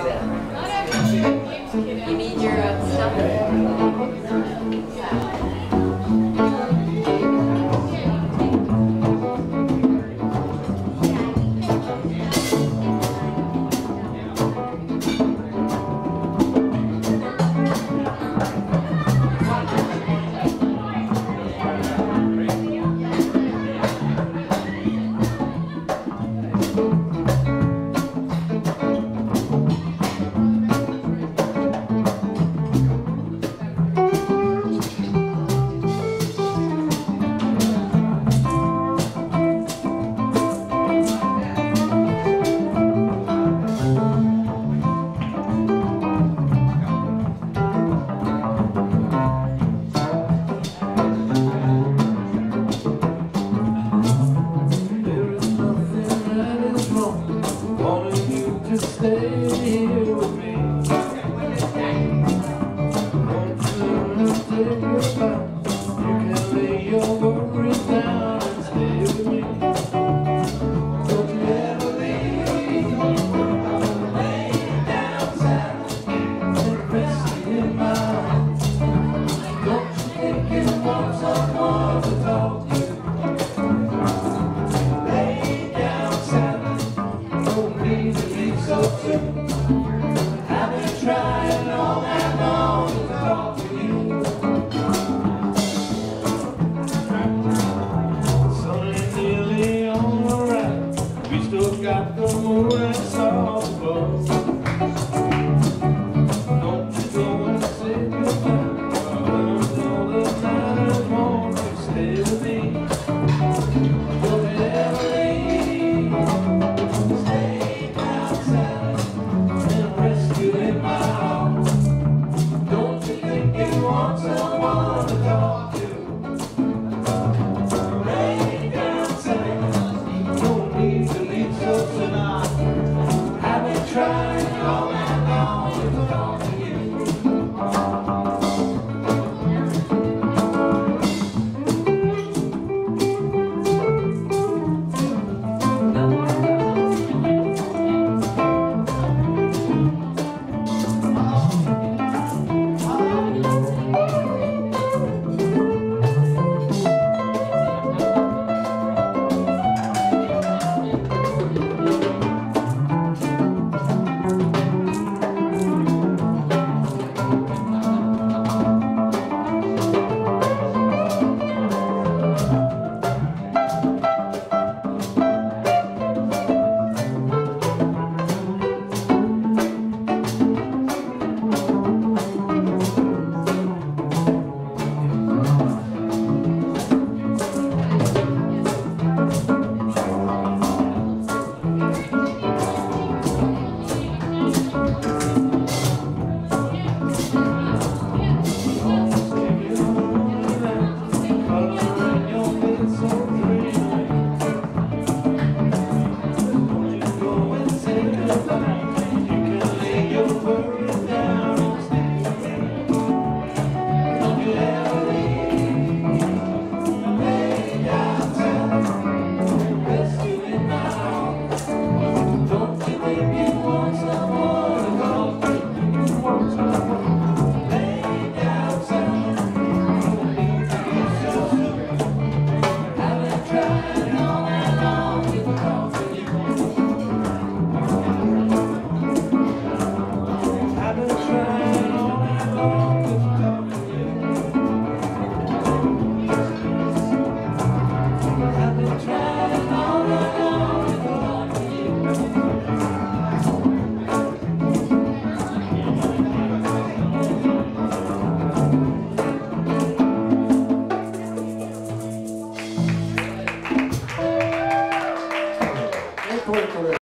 You need your stuff? Stay here with me. Won't you take your time? You can lay your worries down and stay with me. Don't you ever leave. Lay down sad and rest in my arms. Don't you think you want someone to talk to? Lay down sad. Don't need to be so soon. I've been trying all night long to talk to you. Sun is nearly on the rise. We still got the moon and stars above. Don't you go and say goodbye. Let us know the night is warm. You stay with me. Don't you ever leave. Stay down sad and rescue in my arms. Don't you think you want someone to talk to? Lay down sad. No need to be so tonight. I've been trying all night long to talk to you.